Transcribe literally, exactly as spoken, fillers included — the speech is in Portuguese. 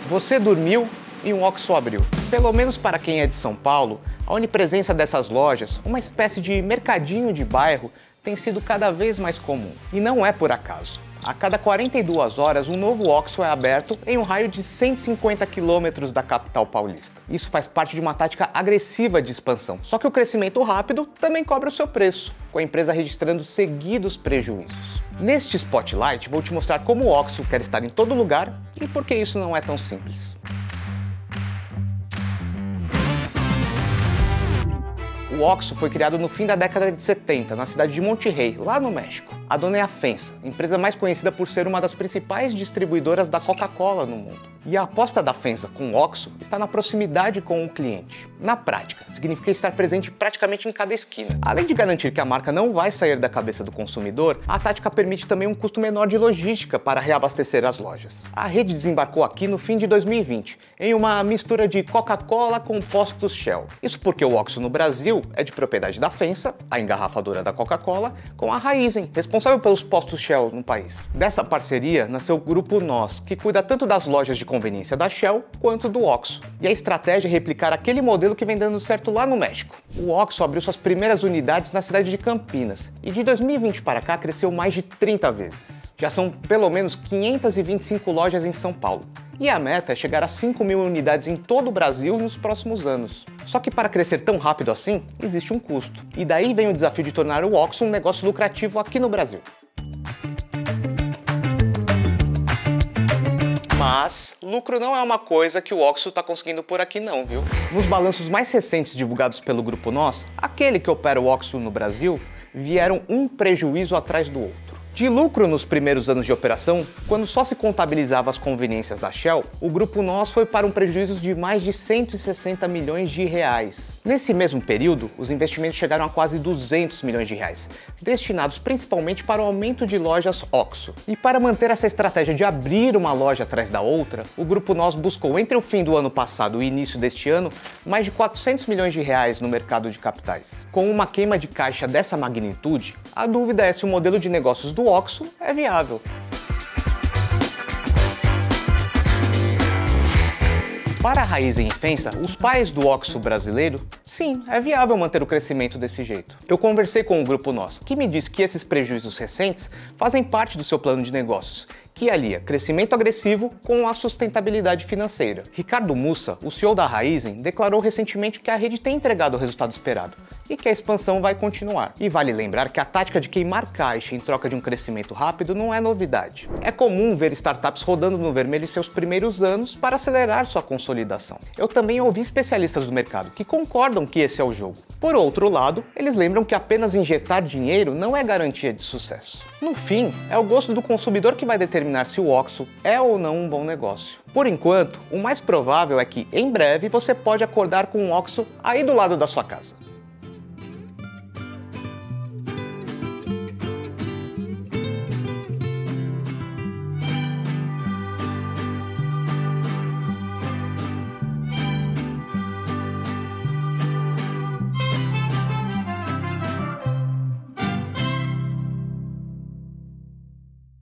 Você dormiu e um OXXO abriu. Pelo menos para quem é de São Paulo, a onipresença dessas lojas, uma espécie de mercadinho de bairro, tem sido cada vez mais comum. E não é por acaso. A cada quarenta e duas horas, um novo OXXO é aberto em um raio de cento e cinquenta quilômetros da capital paulista. Isso faz parte de uma tática agressiva de expansão. Só que o crescimento rápido também cobra o seu preço, com a empresa registrando seguidos prejuízos. Neste Spotlight, vou te mostrar como o OXXO quer estar em todo lugar e por que isso não é tão simples. O OXXO foi criado no fim da década de setenta, na cidade de Monterrey, lá no México. A dona é a FEMSA, empresa mais conhecida por ser uma das principais distribuidoras da Coca-Cola no mundo. E a aposta da FEMSA com o OXXO está na proximidade com o cliente. Na prática, significa estar presente praticamente em cada esquina. Além de garantir que a marca não vai sair da cabeça do consumidor, a tática permite também um custo menor de logística para reabastecer as lojas. A rede desembarcou aqui no fim de dois mil e vinte, em uma mistura de Coca-Cola com postos Shell. Isso porque o OXXO no Brasil é de propriedade da FEMSA, a engarrafadora da Coca-Cola, com a Raízen, responsável pelos postos Shell no país. Dessa parceria nasceu o Grupo Nós, que cuida tanto das lojas de conveniência da Shell quanto do OXXO. E a estratégia é replicar aquele modelo que vem dando certo lá no México. O OXXO abriu suas primeiras unidades na cidade de Campinas e de dois mil e vinte para cá cresceu mais de trinta vezes. Já são pelo menos quinhentas e vinte e cinco lojas em São Paulo. E a meta é chegar a cinco mil unidades em todo o Brasil nos próximos anos. Só que para crescer tão rápido assim, existe um custo. E daí vem o desafio de tornar o OXXO um negócio lucrativo aqui no Brasil. Mas lucro não é uma coisa que o OXXO está conseguindo por aqui não, viu? Nos balanços mais recentes divulgados pelo Grupo Nós, aquele que opera o OXXO no Brasil, vieram um prejuízo atrás do outro. De lucro nos primeiros anos de operação, quando só se contabilizava as conveniências da Shell, o Grupo Nós foi para um prejuízo de mais de cento e sessenta milhões de reais. Nesse mesmo período, os investimentos chegaram a quase duzentos milhões de reais, destinados principalmente para o aumento de lojas OXXO. E para manter essa estratégia de abrir uma loja atrás da outra, o Grupo Nós buscou entre o fim do ano passado e o início deste ano mais de quatrocentos milhões de reais no mercado de capitais. Com uma queima de caixa dessa magnitude, a dúvida é se o modelo de negócios do OXXO é viável. Para a Raízen e FEMSA, os pais do OXXO brasileiro, sim, é viável manter o crescimento desse jeito. Eu conversei com o Grupo Nós, que me disse que esses prejuízos recentes fazem parte do seu plano de negócios, que alia crescimento agressivo com a sustentabilidade financeira. Ricardo Mussa, o C E O da Raízen, declarou recentemente que a rede tem entregado o resultado esperado e que a expansão vai continuar. E vale lembrar que a tática de queimar caixa em troca de um crescimento rápido não é novidade. É comum ver startups rodando no vermelho em seus primeiros anos para acelerar sua consolidação. Eu também ouvi especialistas do mercado que concordam que esse é o jogo. Por outro lado, eles lembram que apenas injetar dinheiro não é garantia de sucesso. No fim, é o gosto do consumidor que vai determinar se o OXXO é ou não um bom negócio. Por enquanto, o mais provável é que, em breve, você pode acordar com um OXXO aí do lado da sua casa.